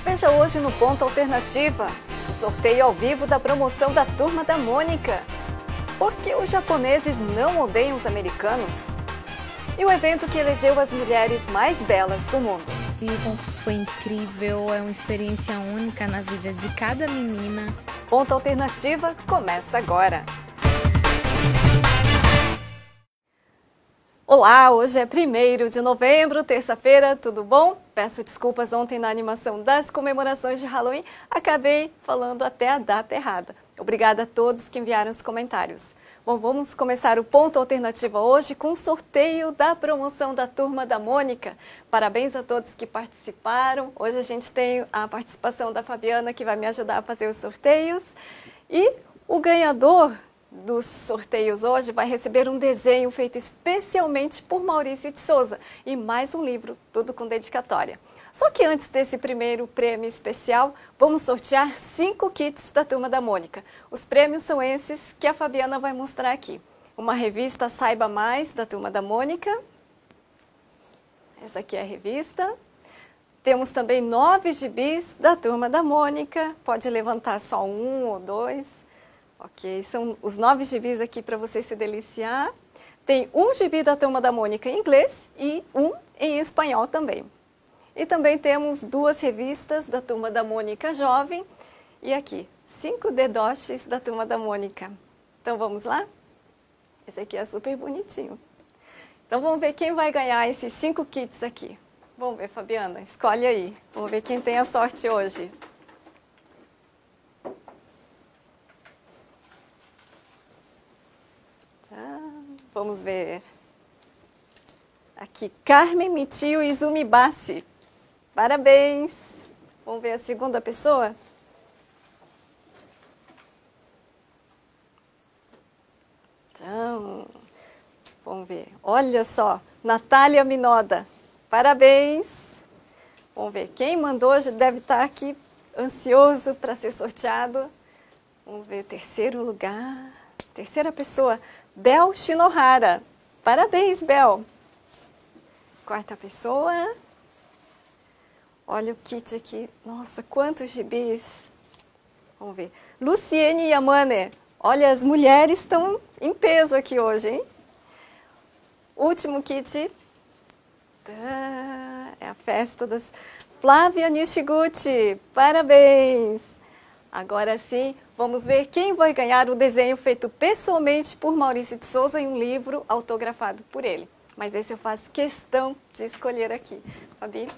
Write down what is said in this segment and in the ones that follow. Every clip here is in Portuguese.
Veja hoje no Ponto Alternativa, o sorteio ao vivo da promoção da Turma da Mônica. Por que os japoneses não odeiam os americanos? E o evento que elegeu as mulheres mais belas do mundo. E o concurso foi incrível, é uma experiência única na vida de cada menina. Ponto Alternativa começa agora. Olá, hoje é 1º de novembro, terça-feira, tudo bom? Peço desculpas, ontem na animação das comemorações de Halloween, acabei falando até a data errada. Obrigada a todos que enviaram os comentários. Bom, vamos começar o Ponto Alternativa hoje com o sorteio da promoção da Turma da Mônica. Parabéns a todos que participaram. Hoje a gente tem a participação da Fabiana, que vai me ajudar a fazer os sorteios. E o ganhador dos sorteios hoje vai receber um desenho feito especialmente por Maurício de Souza e mais um livro, tudo com dedicatória. Só que antes desse primeiro prêmio especial, vamos sortear 5 kits da Turma da Mônica. Os prêmios são esses que a Fabiana vai mostrar aqui. Uma revista Saiba Mais, da Turma da Mônica. Essa aqui é a revista. Temos também 9 gibis da Turma da Mônica. Pode levantar só 1 ou 2. Ok, são os 9 gibis aqui para você se deliciar. Tem um gibi da Turma da Mônica em inglês e um em espanhol também. E também temos 2 revistas da Turma da Mônica Jovem. E aqui, 5 dedoches da Turma da Mônica. Então vamos lá? Esse aqui é super bonitinho. Então vamos ver quem vai ganhar esses 5 kits aqui. Vamos ver, Fabiana, escolhe aí. Vamos ver quem tem a sorte hoje. Vamos ver. Aqui, Carmen Mitio Izumi Bassi. Parabéns! Vamos ver a segunda pessoa? Então, vamos ver. Olha só, Natália Minoda. Parabéns! Vamos ver, quem mandou já deve estar aqui ansioso para ser sorteado. Vamos ver, terceiro lugar. Terceira pessoa, Bel Shinohara. Parabéns, Bel! Quarta pessoa. Olha o kit aqui. Nossa, quantos gibis. Vamos ver. Luciene Yamane. Olha, as mulheres estão em peso aqui hoje, hein? Último kit. É a festa das... Flávia Nishiguchi. Parabéns! Agora sim, vamos ver quem vai ganhar o desenho feito pessoalmente por Maurício de Souza em um livro autografado por ele. Mas esse eu faço questão de escolher aqui. Fabi?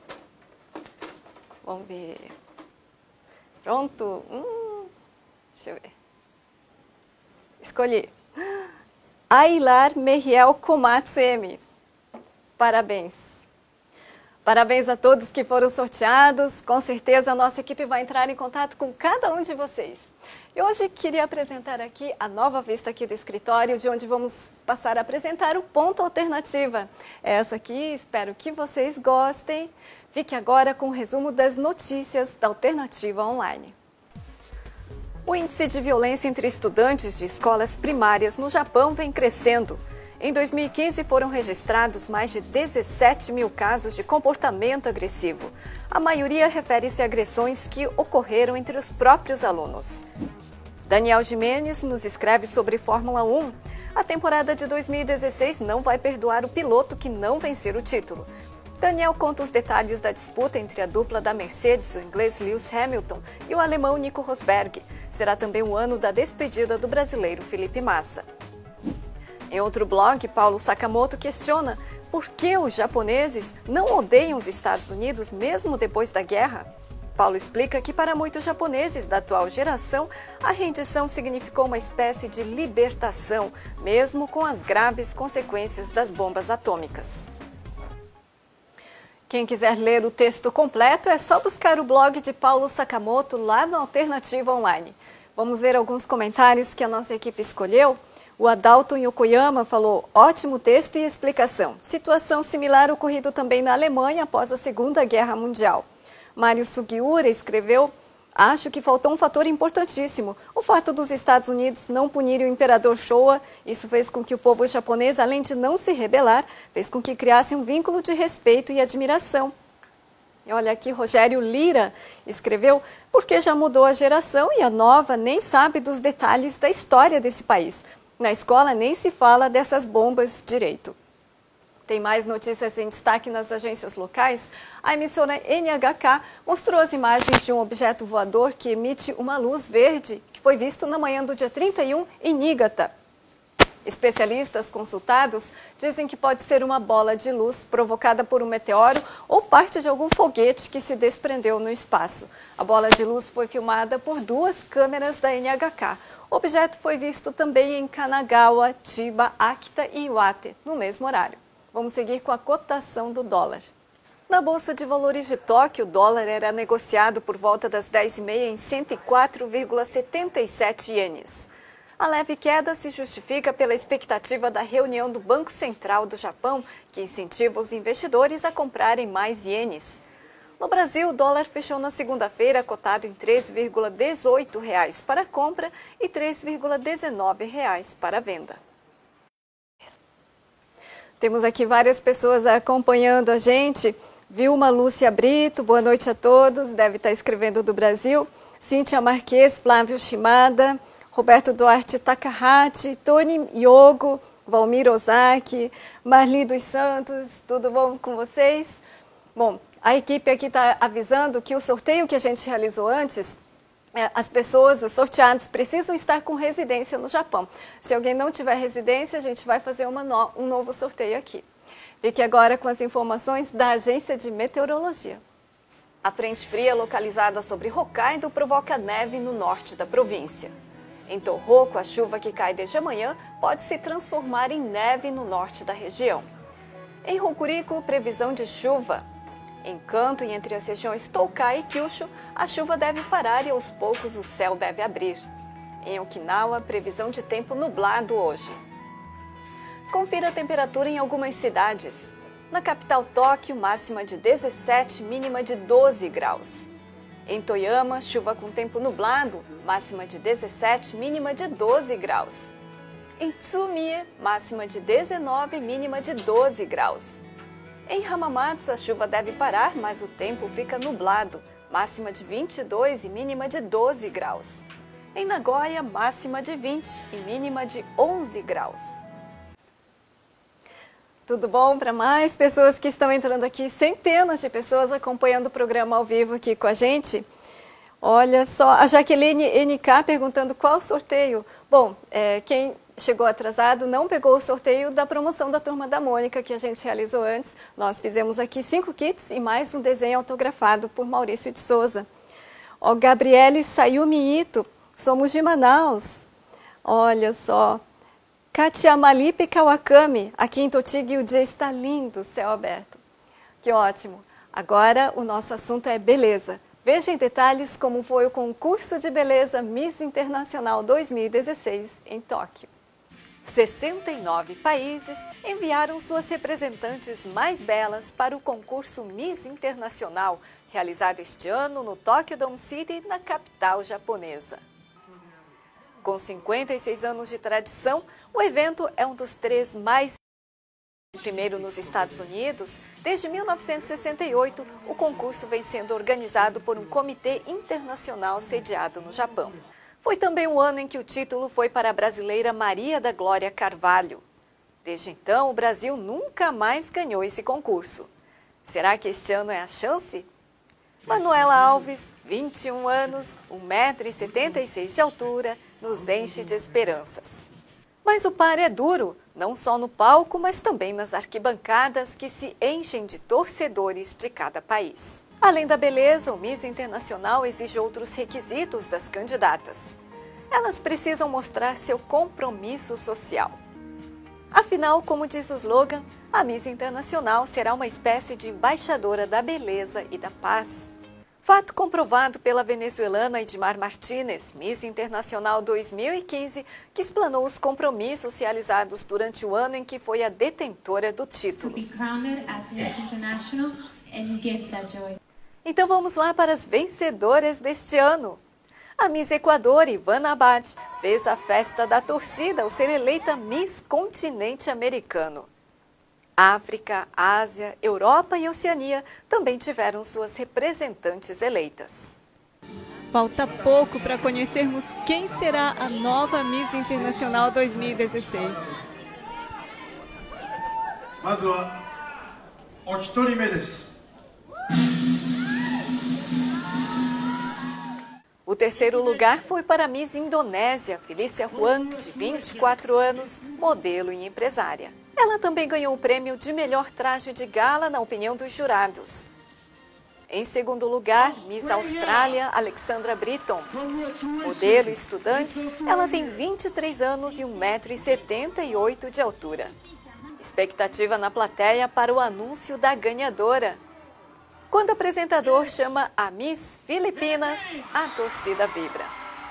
Vamos ver. Pronto? Deixa eu ver. Escolhi. Ailar Meriel Komatsu M. Parabéns. Parabéns a todos que foram sorteados. Com certeza a nossa equipe vai entrar em contato com cada um de vocês. E hoje queria apresentar aqui a nova vista aqui do escritório, de onde vamos passar a apresentar o Ponto Alternativa. Essa aqui, espero que vocês gostem. Fique agora com o resumo das notícias da Alternativa Online. O índice de violência entre estudantes de escolas primárias no Japão vem crescendo. Em 2015, foram registrados mais de 17 mil casos de comportamento agressivo. A maioria refere-se a agressões que ocorreram entre os próprios alunos. Daniel Jimenez nos escreve sobre Fórmula 1. A temporada de 2016 não vai perdoar o piloto que não vencer o título. Daniel conta os detalhes da disputa entre a dupla da Mercedes, o inglês Lewis Hamilton, e o alemão Nico Rosberg. Será também o ano da despedida do brasileiro Felipe Massa. Em outro blog, Paulo Sakamoto questiona por que os japoneses não odeiam os Estados Unidos mesmo depois da guerra. Paulo explica que para muitos japoneses da atual geração, a rendição significou uma espécie de libertação, mesmo com as graves consequências das bombas atômicas. Quem quiser ler o texto completo é só buscar o blog de Paulo Sakamoto lá no Alternativa Online. Vamos ver alguns comentários que a nossa equipe escolheu. O Adalto Yokoyama falou, ótimo texto e explicação. Situação similar ocorrido também na Alemanha após a Segunda Guerra Mundial. Mário Sugiura escreveu, acho que faltou um fator importantíssimo. O fato dos Estados Unidos não punirem o imperador Showa, isso fez com que o povo japonês, além de não se rebelar, fez com que criasse um vínculo de respeito e admiração. E olha aqui, Rogério Lira escreveu: porque já mudou a geração e a nova nem sabe dos detalhes da história desse país. Na escola nem se fala dessas bombas direito. Tem mais notícias em destaque nas agências locais. A emissora NHK mostrou as imagens de um objeto voador que emite uma luz verde que foi visto na manhã do dia 31 em Niigata. Especialistas consultados dizem que pode ser uma bola de luz provocada por um meteoro ou parte de algum foguete que se desprendeu no espaço. A bola de luz foi filmada por 2 câmeras da NHK. O objeto foi visto também em Kanagawa, Chiba, Akita e Iwate, no mesmo horário. Vamos seguir com a cotação do dólar. Na Bolsa de Valores de Tóquio, o dólar era negociado por volta das 10h30 em 104,77 ienes. A leve queda se justifica pela expectativa da reunião do Banco Central do Japão, que incentiva os investidores a comprarem mais ienes. No Brasil, o dólar fechou na segunda-feira cotado em R$ 3,18 para a compra e R$ 3,19 para a venda. Temos aqui várias pessoas acompanhando a gente. Vilma Lúcia Brito, boa noite a todos, deve estar escrevendo do Brasil. Cíntia Marques, Flávio Shimada, Roberto Duarte Takahati, Tony Yogo, Valmir Ozaki, Marli dos Santos, tudo bom com vocês? Bom, a equipe aqui está avisando que o sorteio que a gente realizou antes, as pessoas, os sorteados, precisam estar com residência no Japão. Se alguém não tiver residência, a gente vai fazer um novo sorteio aqui. Fique agora com as informações da Agência de Meteorologia. A frente fria localizada sobre Hokkaido provoca neve no norte da província. Em Tohoku, a chuva que cai desde amanhã pode se transformar em neve no norte da região. Em Hokuriku, previsão de chuva. Em Kanto e entre as regiões Tokai e Kyushu, a chuva deve parar e aos poucos o céu deve abrir. Em Okinawa, previsão de tempo nublado hoje. Confira a temperatura em algumas cidades. Na capital Tóquio, máxima de 17, mínima de 12 graus. Em Toyama, chuva com tempo nublado, máxima de 17, mínima de 12 graus. Em Tsumie, máxima de 19, mínima de 12 graus. Em Hamamatsu, a chuva deve parar, mas o tempo fica nublado, máxima de 22 e mínima de 12 graus. Em Nagoya, máxima de 20 e mínima de 11 graus. Tudo bom? Para mais pessoas que estão entrando aqui, centenas de pessoas acompanhando o programa ao vivo aqui com a gente. Olha só, a Jaqueline NK perguntando qual sorteio. Bom, quem chegou atrasado não pegou o sorteio da promoção da Turma da Mônica que a gente realizou antes. Nós fizemos aqui 5 kits e mais um desenho autografado por Maurício de Souza. Ó, Gabriele Sayumi Ito, somos de Manaus. Olha só. Katia Malipe Kawakami, aqui em Totig o dia está lindo, céu aberto. Que ótimo. Agora o nosso assunto é beleza. Veja em detalhes como foi o concurso de beleza Miss Internacional 2016 em Tóquio. 69 países enviaram suas representantes mais belas para o concurso Miss Internacional, realizado este ano no Tokyo Dome City, na capital japonesa. Com 56 anos de tradição, o evento é um dos 3 mais primeiro nos Estados Unidos. Desde 1968, o concurso vem sendo organizado por um comitê internacional sediado no Japão. Foi também o ano em que o título foi para a brasileira Maria da Glória Carvalho. Desde então, o Brasil nunca mais ganhou esse concurso. Será que este ano é a chance? Manuela Alves, 21 anos, 1,76 m de altura, nos enche de esperanças. Mas o par é duro, não só no palco, mas também nas arquibancadas que se enchem de torcedores de cada país. Além da beleza, o Miss Internacional exige outros requisitos das candidatas. Elas precisam mostrar seu compromisso social. Afinal, como diz o slogan, a Miss Internacional será uma espécie de embaixadora da beleza e da paz. Fato comprovado pela venezuelana Edmar Martínez, Miss Internacional 2015, que explanou os compromissos realizados durante o ano em que foi a detentora do título. Então vamos lá para as vencedoras deste ano. A Miss Equador, Ivana Abad, fez a festa da torcida ao ser eleita Miss Continente Americano. África, Ásia, Europa e Oceania também tiveram suas representantes eleitas. Falta pouco para conhecermos quem será a nova Miss Internacional 2016. O terceiro lugar foi para a Miss Indonésia, Felícia Huang, de 24 anos, modelo e empresária. Ela também ganhou o prêmio de melhor traje de gala na opinião dos jurados. Em segundo lugar, Miss Austrália, Alexandra Britton. Modelo e estudante, ela tem 23 anos e 1,78 m de altura. Expectativa na plateia para o anúncio da ganhadora. Quando o apresentador chama a Miss Filipinas, a torcida vibra.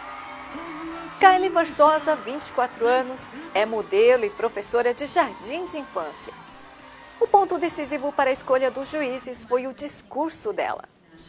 Kylie Versosa, 24 anos, é modelo e professora de jardim de infância. O ponto decisivo para a escolha dos juízes foi o discurso dela.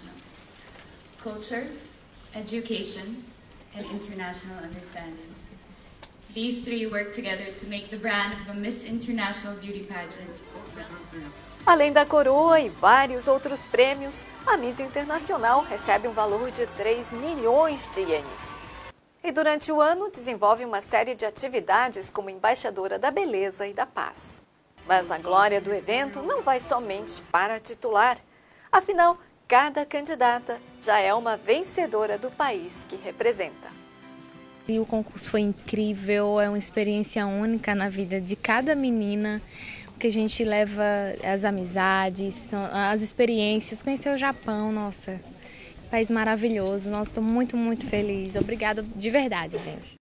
Culture, education, and international understanding. These three work together to make the brand of a Miss International Beauty Pageant. Além da coroa e vários outros prêmios, a Miss Internacional recebe um valor de 3 milhões de ienes. E durante o ano desenvolve uma série de atividades como embaixadora da beleza e da paz. Mas a glória do evento não vai somente para a titular. Afinal, cada candidata já é uma vencedora do país que representa. E o concurso foi incrível, é uma experiência única na vida de cada menina, que a gente leva as amizades, as experiências, conhecer o Japão, nossa, país maravilhoso, nossa, estou muito, muito feliz. Obrigada de verdade, gente.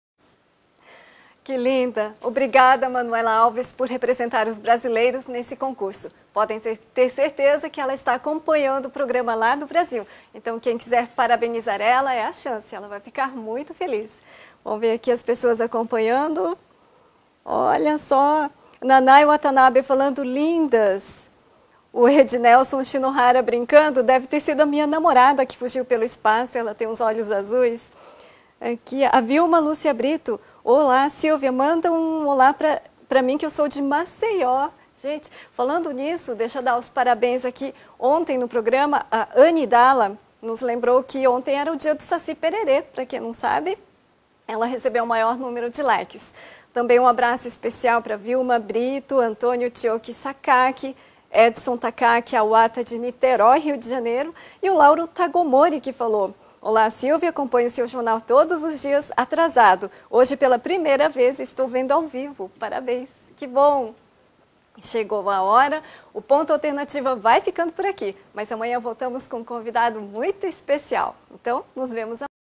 Que linda! Obrigada, Manuela Alves, por representar os brasileiros nesse concurso. Podem ter certeza que ela está acompanhando o programa lá do Brasil. Então, quem quiser parabenizar ela, é a chance. Ela vai ficar muito feliz. Vamos ver aqui as pessoas acompanhando. Olha só, Nanai Watanabe falando lindas. O Ednelson Shinohara brincando, deve ter sido a minha namorada que fugiu pelo espaço, ela tem uns olhos azuis. Aqui, a Vilma Lúcia Brito. Olá, Silvia, manda um olá para mim que eu sou de Maceió. Gente, falando nisso, deixa eu dar os parabéns aqui. Ontem no programa, a Anne Dalla nos lembrou que ontem era o dia do Saci Pererê. Para quem não sabe, ela recebeu o maior número de likes. Também um abraço especial para Vilma Brito, Antônio Tioki Sakaki, Edson Takaki Awata de Niterói, Rio de Janeiro, e o Lauro Tagomori que falou: olá, Silvia, acompanho o seu jornal todos os dias atrasado. Hoje, pela primeira vez, estou vendo ao vivo. Parabéns, que bom! Chegou a hora, o Ponto Alternativa vai ficando por aqui, mas amanhã voltamos com um convidado muito especial. Então, nos vemos amanhã.